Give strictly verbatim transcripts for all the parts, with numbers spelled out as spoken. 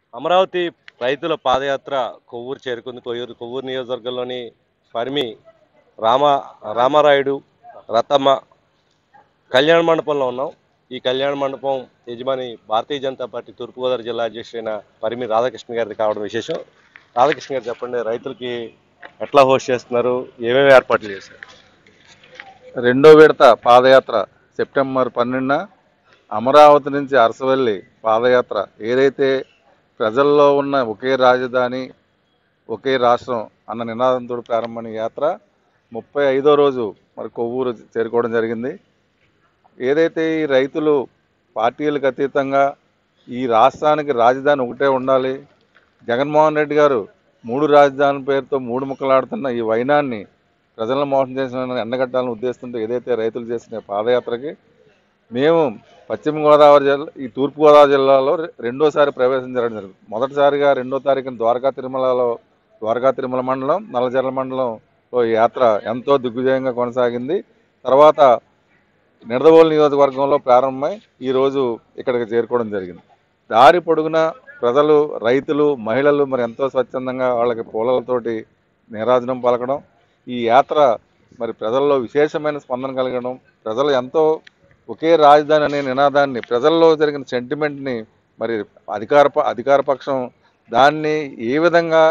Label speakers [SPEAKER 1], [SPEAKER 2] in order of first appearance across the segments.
[SPEAKER 1] అమరావతి రైతుల పాదయాత్ర కొవ్వూరు చేరుకుంది. కొయ్యూరు కొవ్వూరు నియోజకవర్గంలోని పరిమి రామ రామారాయుడు రతమ్మ కళ్యాణ మండపంలో ఉన్నాం. ఈ కళ్యాణ మండపం యజమాని భారతీయ జనతా పార్టీ తూర్పుగోదావరి జిల్లా అధ్యక్షుడైన పరిమి రాధాకృష్ణ గారిది కావడం విశేషం. రాధాకృష్ణ గారు చెప్పండి, రైతులకి ఎట్లా హోస్ట్ చేస్తున్నారు, ఏమేమి ఏర్పాట్లు చేశారు?
[SPEAKER 2] రెండో విడత పాదయాత్ర సెప్టెంబర్ పన్నెండున అమరావతి నుంచి అరసవల్లి పాదయాత్ర ఏదైతే ప్రజల్లో ఉన్న ఒకే రాజధాని ఒకే రాష్ట్రం అన్న నినాదంతో ప్రారంభమైన యాత్ర ముప్పై ఐదో రోజు మరి కొవ్వూరు చేరుకోవడం జరిగింది. ఏదైతే ఈ రైతులు పార్టీలకు అతీతంగా ఈ రాష్ట్రానికి రాజధాని ఒకటే ఉండాలి, జగన్మోహన్ రెడ్డి గారు మూడు రాజధానుల పేరుతో మూడు ముక్కలాడుతున్న ఈ వైనాన్ని ప్రజలను మోసం చేసిన ఎండగట్టాలని ఉద్దేశంతో ఏదైతే రైతులు చేసిన పాదయాత్రకి మేము పశ్చిమ గోదావరి జిల్లా ఈ తూర్పుగోదావరి జిల్లాలో రెండోసారి ప్రవేశం జరగడం జరిగింది. మొదటిసారిగా రెండో తారీఖున ద్వారకా తిరుమలలో ద్వారకా తిరుమల మండలం నల్లజర్ల మండలంలో ఈ యాత్ర ఎంతో దిగ్విజయంగా కొనసాగింది. తర్వాత నిడదవోలు నియోజకవర్గంలో ప్రారంభమై ఈరోజు ఇక్కడికి చేరుకోవడం జరిగింది. దారి పొడుగున ప్రజలు రైతులు మహిళలు మరి ఎంతో స్వచ్ఛందంగా వాళ్ళకి పూలతోటి నీరాజనం పలకడం, ఈ యాత్ర మరి ప్రజల్లో విశేషమైన స్పందన కలగడం, ప్రజలు ఎంతో ఒకే రాజధాని అనే నినాదాన్ని ప్రజల్లో జరిగిన సెంటిమెంట్ని మరి అధికార అధికార పక్షం దాన్ని ఏ విధంగా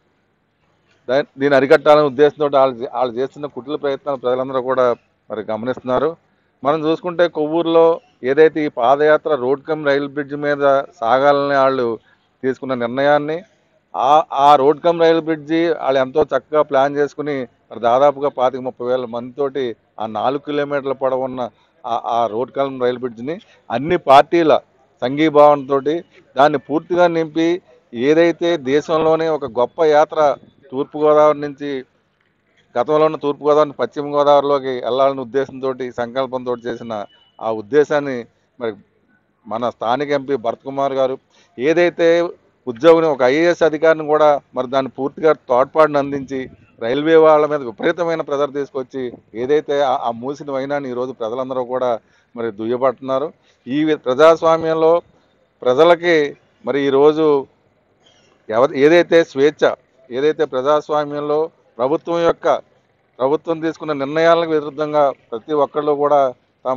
[SPEAKER 2] దీన్ని అరికట్టాలనే ఉద్దేశంతో వాళ్ళు వాళ్ళు చేస్తున్న కుట్ల ప్రయత్నాలు ప్రజలందరూ కూడా మరి గమనిస్తున్నారు. మనం చూసుకుంటే కొవ్వూరులో ఏదైతే ఈ పాదయాత్ర రోడ్ కమ్ రైల్ బ్రిడ్జ్ మీద సాగాలని వాళ్ళు తీసుకున్న నిర్ణయాన్ని ఆ ఆ రోడ్ కమ్ రైల్ బ్రిడ్జి వాళ్ళు ఎంతో చక్కగా ప్లాన్ చేసుకుని మరి దాదాపుగా పాతిక ముప్పై వేల మందితోటి ఆ నాలుగు కిలోమీటర్ల పొడవున్న ఆ రోడ్ కమ్ రైల్ బ్రిడ్జ్ని అన్ని పార్టీల సంఘీభావంతో దాన్ని పూర్తిగా నింపి ఏదైతే దేశంలోనే ఒక గొప్ప యాత్ర తూర్పుగోదావరి నుంచి గతంలో ఉన్న తూర్పుగోదావరి పశ్చిమ గోదావరిలోకి వెళ్ళాలనే ఉద్దేశంతో సంకల్పంతో చేసిన ఆ ఉద్దేశాన్ని మరి మన స్థానిక ఎంపీ భరత్ కుమార్ గారు ఏదైతే ఉద్యోగిని ఒక ఐఏఎస్ అధికారిని కూడా మరి దాన్ని పూర్తిగా తోడ్పాటును అందించి రైల్వే వాళ్ళ మీద విపరీతమైన ప్రెజర్ తీసుకొచ్చి ఏదైతే ఆ మూసిన వైనాన్ని ఈరోజు ప్రజలందరూ కూడా మరి దుయ్యబడుతున్నారు. ఈ ప్రజాస్వామ్యంలో ప్రజలకి మరి ఈరోజు ఎవరు ఏదైతే స్వేచ్ఛ ఏదైతే ప్రజాస్వామ్యంలో ప్రభుత్వం యొక్క ప్రభుత్వం తీసుకున్న నిర్ణయాలకు విరుద్ధంగా ప్రతి ఒక్కళ్ళు కూడా తమ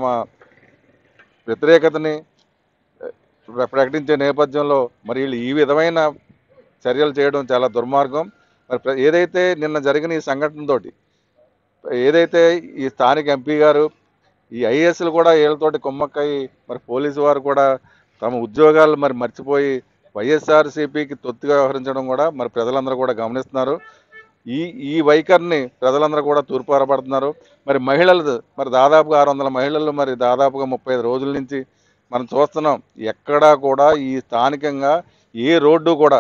[SPEAKER 2] వ్యతిరేకతని ప్రకటించే నేపథ్యంలో మరి వీళ్ళు ఈ విధమైన చర్యలు చేయడం చాలా దుర్మార్గం. మరి ఏదైతే నిన్న జరిగిన ఈ సంఘటనతోటి ఏదైతే ఈ స్థానిక ఎంపీ గారు ఈ ఐఏఎస్లు కూడా వీళ్ళతోటి కుమ్మక్కయి మరి పోలీసు వారు కూడా తమ ఉద్యోగాలు మరి మర్చిపోయి వైఎస్ఆర్సీపీకి తొత్తుగా వ్యవహరించడం కూడా మరి ప్రజలందరూ కూడా గమనిస్తున్నారు. ఈ ఈ వైఖరిని ప్రజలందరూ కూడా తూర్పారపడుతున్నారు. మరి మహిళలు మరి దాదాపుగా ఆరు వందల మహిళలు మరి దాదాపుగా ముప్పై ఐదు రోజుల నుంచి మనం చూస్తున్నాం. ఎక్కడా కూడా ఈ స్థానికంగా ఏ రోడ్డు కూడా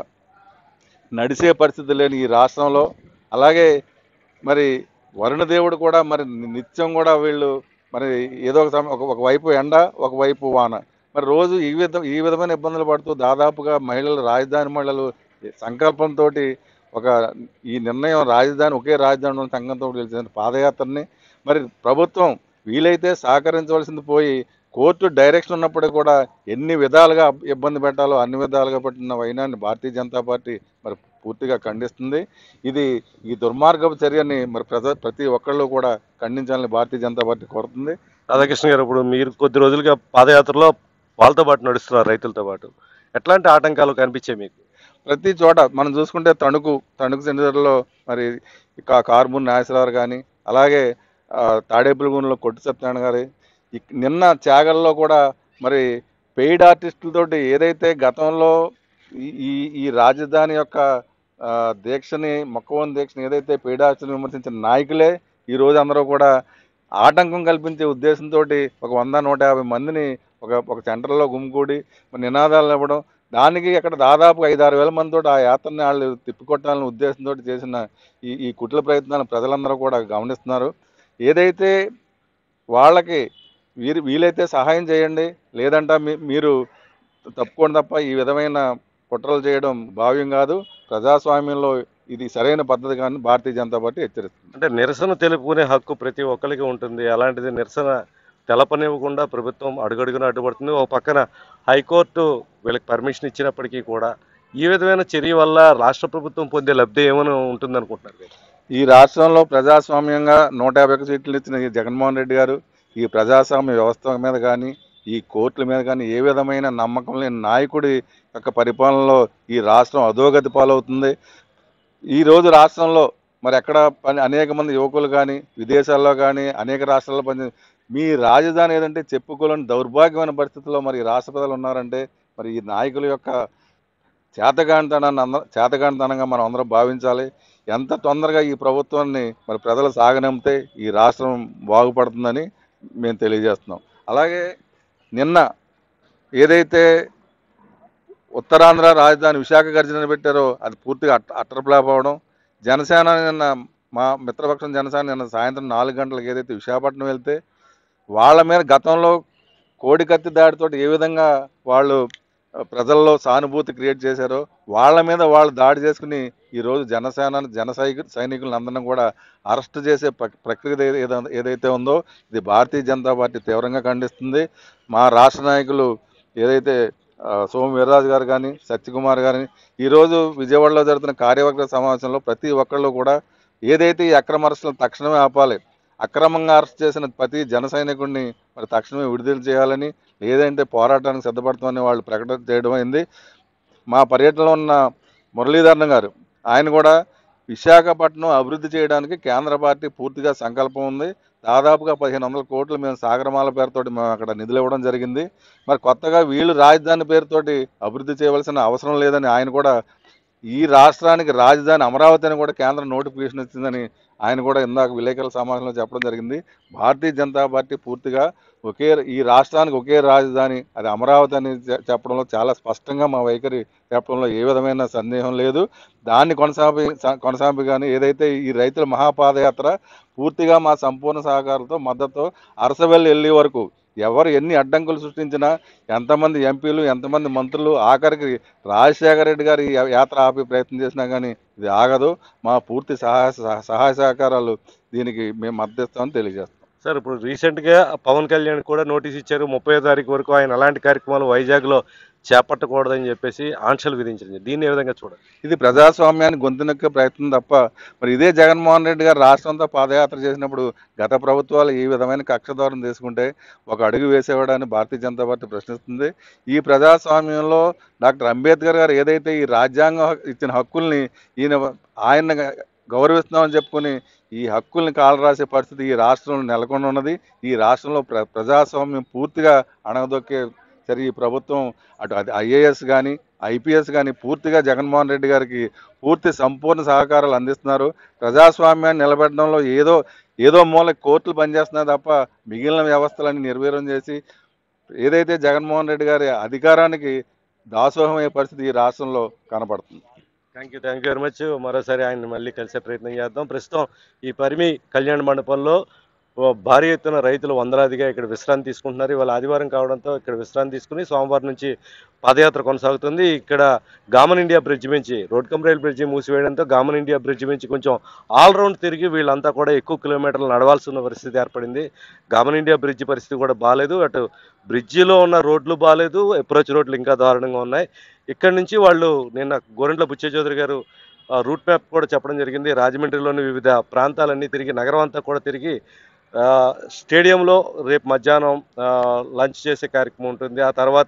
[SPEAKER 2] నడిచే పరిస్థితి లేని ఈ రాష్ట్రంలో అలాగే మరి వరుణదేవుడు కూడా మరి నిత్యం కూడా వీళ్ళు మరి ఏదో ఒక ఒకవైపు ఎండ ఒకవైపు వాన మరి రోజు ఈ విధ ఈ విధమైన ఇబ్బందులు పడుతూ దాదాపుగా మహిళలు రాజధాని మహిళలు సంకల్పంతో ఒక ఈ నిర్ణయం రాజధాని ఒకే రాజధాని సంఘంతో గెలిచిన పాదయాత్రని మరి ప్రభుత్వం వీలైతే సహకరించవలసింది పోయి కోర్టు డైరెక్షన్ ఉన్నప్పటికీ కూడా ఎన్ని విధాలుగా ఇబ్బంది పెట్టాలో అన్ని విధాలుగా పెట్టిన వైనాన్ని భారతీయ జనతా పార్టీ మరి పూర్తిగా ఖండిస్తుంది. ఇది ఈ దుర్మార్గపు చర్యని మరి ప్రజ ప్రతి ఒక్కళ్ళు కూడా ఖండించాలని భారతీయ జనతా పార్టీ కోరుతుంది.
[SPEAKER 1] రాధాకృష్ణ గారు, ఇప్పుడు మీరు కొద్ది రోజులుగా పాదయాత్రలో వాళ్ళతో పాటు నడుస్తున్నారు, రైతులతో పాటు ఎట్లాంటి ఆటంకాలు కనిపించాయి మీకు?
[SPEAKER 2] ప్రతి చోట మనం చూసుకుంటే తణుకు తణుకు సెంటర్లో మరి కార్మూర్ నాగేశ్వరరావు కానీ అలాగే తాడేపులగూడలో కొట్టు సత్యనారాయణ గారి నిన్న త్యాగల్లో కూడా మరి పెయిడ్ ఆర్టిస్టులతోటి ఏదైతే గతంలో ఈ ఈ రాజధాని యొక్క దీక్షని మొక్కవోని దీక్షని ఏదైతే పెయిడ్ ఆర్టిస్టులు విమర్శించిన నాయకులే ఈరోజు అందరూ కూడా ఆటంకం కల్పించే ఉద్దేశంతో ఒక వంద నూట యాభై మందిని ఒక ఒక సెంటర్లో గుమ్మికూడి నినాదాలు ఇవ్వడం, దానికి అక్కడ దాదాపు ఐదు ఆరు వేల మందితో ఆ యాత్రని వాళ్ళు తిప్పికొట్టాలనే ఉద్దేశంతో చేసిన ఈ ఈ కుట్ల ప్రయత్నాలు ప్రజలందరూ కూడా గమనిస్తున్నారు. ఏదైతే వాళ్ళకి వీరు వీలైతే సహాయం చేయండి, లేదంటే మీరు తప్పుకోండి తప్ప ఈ విధమైన కుట్రలు చేయడం భావ్యం కాదు. ప్రజాస్వామ్యంలో ఇది సరైన పద్ధతి కానీ భారతీయ జనతా పార్టీ హెచ్చరిస్తుంది.
[SPEAKER 1] అంటే నిరసన తెలుపుకునే హక్కు ప్రతి ఒక్కరికి ఉంటుంది. అలాంటిది నిరసన తెలపనివ్వకుండా ప్రభుత్వం అడుగడుగున అడ్డుపడుతుంది. ఒక పక్కన హైకోర్టు వీళ్ళకి పర్మిషన్ ఇచ్చినప్పటికీ కూడా ఈ విధమైన చర్య వల్ల రాష్ట్ర ప్రభుత్వం పొందే లబ్ధి ఏమైనా ఉంటుందనుకుంటున్నారు మీరు?
[SPEAKER 2] ఈ రాష్ట్రంలో ప్రజాస్వామ్యంగా నూట యాభై ఒక్క సీట్లు ఇచ్చిన ఈ జగన్మోహన్ రెడ్డి గారు ఈ ప్రజాస్వామ్య వ్యవస్థ మీద కానీ ఈ కోర్టుల మీద కానీ ఏ విధమైన నమ్మకం లేని నాయకుడి యొక్క పరిపాలనలో ఈ రాష్ట్రం అధోగతి పాలవుతుంది. ఈరోజు రాష్ట్రంలో మరి ఎక్కడ పని అనేక మంది యువకులు కానీ విదేశాల్లో కానీ అనేక రాష్ట్రాల్లో పని మీ రాజధాని ఏదంటే చెప్పుకోలేని దౌర్భాగ్యమైన పరిస్థితుల్లో మరి ఈ రాష్ట్ర ప్రజలు ఉన్నారంటే మరి ఈ నాయకుల యొక్క చేతగానితనాన్ని అంద చేతగానితనంగా మనం అందరం భావించాలి. ఎంత తొందరగా ఈ ప్రభుత్వాన్ని మరి ప్రజలు సాగనంపితే ఈ రాష్ట్రం బాగుపడుతుందని మేము తెలియజేస్తున్నాం. అలాగే నిన్న ఏదైతే ఉత్తరాంధ్ర రాజధాని విశాఖ గర్జన పెట్టారో అది పూర్తిగా అట్ట అట్టర్ప్లాప్ అవ్వడం, జనసేన నిన్న మా మిత్రపక్షం జనసేన నిన్న సాయంత్రం నాలుగు గంటలకు ఏదైతే విశాఖపట్నం వెళ్తే వాళ్ళ మీద గతంలో కోడికత్తి దాడితోటి ఏ విధంగా వాళ్ళు ప్రజల్లో సానుభూతి క్రియేట్ చేశారో వాళ్ళ మీద వాళ్ళు దాడి చేసుకుని ఈరోజు జనసేన జన సైనికు సైనికులను అందరం కూడా అరెస్ట్ చేసే ప్రక్రియ ఏదైతే ఉందో ఇది భారతీయ జనతా పార్టీ తీవ్రంగా ఖండిస్తుంది. మా రాష్ట్ర నాయకులు ఏదైతే సోము వీర్రాజు గారు కానీ సత్యకుమార్ గారిని ఈరోజు విజయవాడలో జరుగుతున్న కార్యవర్గ సమావేశంలో ప్రతి ఒక్కళ్ళు కూడా ఏదైతే ఈ అక్రమ అరెస్టులను తక్షణమే ఆపాలి, అక్రమంగా అరెస్ట్ చేసిన ప్రతి జన సైనికుడిని మరి తక్షణమే విడుదల చేయాలని లేదంటే పోరాటానికి సిద్ధపడతామని వాళ్ళు ప్రకటన చేయడం అయింది. మా పర్యటనలో ఉన్న మురళీధరన్ గారు ఆయన కూడా విశాఖపట్నం అభివృద్ధి చేయడానికి కేంద్ర పార్టీ పూర్తిగా సంకల్పం ఉంది. దాదాపుగా పదిహేను వందల కోట్లు మేము సాగరమాల పేరుతోటి మేము అక్కడ నిధులు ఇవ్వడం జరిగింది. మరి కొత్తగా వీళ్ళు రాజధాని పేరుతోటి అభివృద్ధి చేయవలసిన అవసరం లేదని ఆయన కూడా ఈ రాష్ట్రానికి రాజధాని అమరావతి అని కూడా కేంద్రం నోటిఫికేషన్ ఇచ్చిందని ఆయన కూడా ఇందాక విలేకరుల సమావేశంలో చెప్పడం జరిగింది. భారతీయ జనతా పార్టీ పూర్తిగా ఒకే ఈ రాష్ట్రానికి ఒకే రాజధాని అది అమరావతి అని చెప్పడంలో చాలా స్పష్టంగా మా వైఖరి చెప్పడంలో ఏ విధమైన సందేహం లేదు. దాన్ని కొనసాగి కొనసాగి కానీ ఏదైతే ఈ రైతుల మహాపాదయాత్ర పూర్తిగా మా సంపూర్ణ సహకారంతో మద్దతుతో అరసవెల్లి వెళ్ళే వరకు ఎవరు ఎన్ని అడ్డంకులు సృష్టించినా ఎంతమంది ఎంపీలు ఎంతమంది మంత్రులు ఆఖరికి రాజశేఖర రెడ్డి గారు ఈ యాత్ర ఆపే ప్రయత్నం చేసినా కానీ ఇది ఆగదు. మా పూర్తి సహాయ సహాయ సహకారాలు దీనికి మేము మద్దతిస్తామని తెలియజేస్తాం.
[SPEAKER 1] సార్, ఇప్పుడు రీసెంట్గా పవన్ కళ్యాణ్ కూడా నోటీస్ ఇచ్చారు, ముప్పై తారీఖు వరకు ఆయన అలాంటి కార్యక్రమాలు వైజాగ్లో చేపట్టకూడదని చెప్పేసి ఆంక్షలు విధించింది. దీన్ని ఏ విధంగా చూడాలి?
[SPEAKER 2] ఇది ప్రజాస్వామ్యాన్ని గొంతునొక్కే ప్రయత్నం తప్ప మరి ఇదే జగన్మోహన్ రెడ్డి గారు రాష్ట్రంతో పాదయాత్ర చేసినప్పుడు గత ప్రభుత్వాలు ఈ విధమైన కక్షధోరణం తీసుకుంటే ఒక అడుగు వేసేవాడని భారతీయ జనతా పార్టీ ప్రశ్నిస్తుంది. ఈ ప్రజాస్వామ్యంలో డాక్టర్ అంబేద్కర్ గారు ఏదైతే ఈ రాజ్యాంగం ఇచ్చిన హక్కుల్ని ఈయన ఆయన గౌరవిస్తున్నామని చెప్పుకొని ఈ హక్కుల్ని కాలరాసే పరిస్థితి ఈ రాష్ట్రంలో నెలకొని ఉన్నది. ఈ రాష్ట్రంలో ప్ర ప్రజాస్వామ్యం పూర్తిగా అణగదొక్కే సరే ఈ ప్రభుత్వం అటు అది ఐఏఎస్ కానీ ఐపీఎస్ కానీ పూర్తిగా జగన్మోహన్ రెడ్డి గారికి పూర్తి సంపూర్ణ సహకారాలు అందిస్తున్నారు. ప్రజాస్వామ్యాన్ని నిలబెట్టడంలో ఏదో ఏదో మూల కోర్టులు పనిచేస్తున్నాయి తప్ప మిగిలిన వ్యవస్థలన్నీ నిర్వీర్యం చేసి ఏదైతే జగన్మోహన్ రెడ్డి గారి అధికారానికి దాసోహం అయ్యే పరిస్థితి ఈ రాష్ట్రంలో కనపడుతుంది.
[SPEAKER 1] Thank you thank you very much. మరోసారి ఆయన మళ్ళీ కలిసే ప్రయత్నం చేద్దాం. ప్రస్తుతం ఈ పరిమి కళ్యాణ మండపంలో భారీ ఎత్తున రైతులు వందలాదిగా ఇక్కడ విశ్రాంతి తీసుకుంటున్నారు. ఇవాళ ఆదివారం కావడంతో ఇక్కడ విశ్రాంతి తీసుకుని సోమవారం నుంచి పాదయాత్ర కొనసాగుతుంది. ఇక్కడ గామన్ ఇండియా బ్రిడ్జ్ నుంచి రోడ్ కమ్ రైల్ బ్రిడ్జి మూసివేయడంతో గామన్ ఇండియా బ్రిడ్జ్ నుంచి కొంచెం ఆల్రౌండ్ తిరిగి వీళ్ళంతా కూడా ఎక్కువ కిలోమీటర్లు నడవాల్సిన పరిస్థితి ఏర్పడింది. గామన్ ఇండియా బ్రిడ్జ్ పరిస్థితి కూడా బాగాలేదు, అటు బ్రిడ్జిలో ఉన్న రోడ్లు బాగాలేదు, అప్రోచ్ రోడ్లు ఇంకా దారుణంగా ఉన్నాయి. ఇక్కడి నుంచి వాళ్ళు నిన్న గోరెంట్ల బుచ్చే చౌదరి గారు రూట్ మ్యాప్ కూడా చెప్పడం జరిగింది. రాజమండ్రిలోని వివిధ ప్రాంతాలన్నీ తిరిగి నగరం అంతా కూడా తిరిగి స్టేడియంలో రేపు మధ్యాహ్నం లంచ్ చేసే కార్యక్రమం ఉంటుంది. ఆ తర్వాత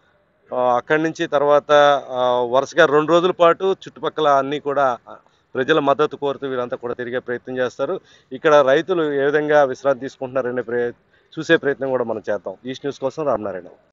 [SPEAKER 1] అక్కడి నుంచి తర్వాత వరుసగా రెండు రోజుల పాటు చుట్టుపక్కల అన్నీ కూడా ప్రజల మద్దతు కోరుతూ వీరంతా కూడా తిరిగే ప్రయత్నం చేస్తారు. ఇక్కడ రైతులు ఏ విధంగా విశ్రాంతి తీసుకుంటున్నారనే చూసే ప్రయత్నం కూడా మనం చేద్దాం. ఈస్ట్ న్యూస్ కోసం రామనారాయణ.